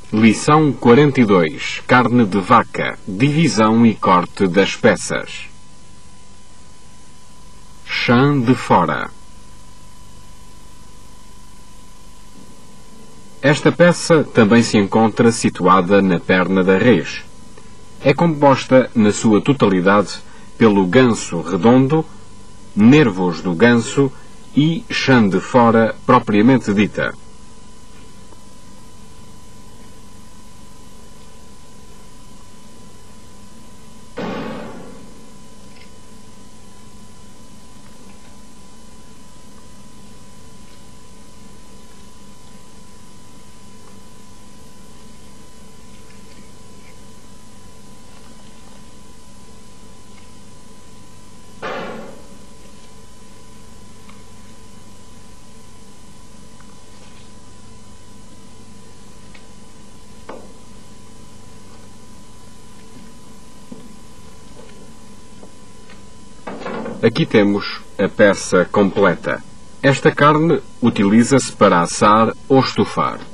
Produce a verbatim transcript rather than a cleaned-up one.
Lição quarenta e dois. Carne de vaca. Divisão e corte das peças. Chã de fora. Esta peça também se encontra situada na perna da res. É composta, na sua totalidade, pelo ganso redondo, nervos do ganso e chã de fora propriamente dita. Aqui temos a peça completa. Esta carne utiliza-se para assar ou estufar.